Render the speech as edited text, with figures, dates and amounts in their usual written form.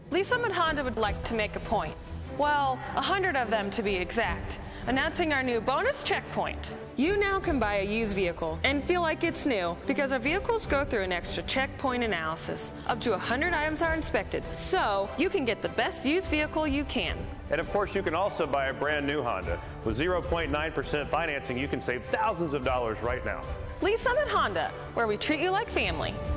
Lee Summit Honda would like to make a point. Well, 100 of them to be exact. Announcing our new bonus checkpoint. You now can buy a used vehicle and feel like it's new because our vehicles go through an extra checkpoint analysis. Up to 100 items are inspected, so you can get the best used vehicle you can. And of course, you can also buy a brand new Honda. With 0.9% financing, you can save thousands of dollars right now. Lee Summit Honda, where we treat you like family.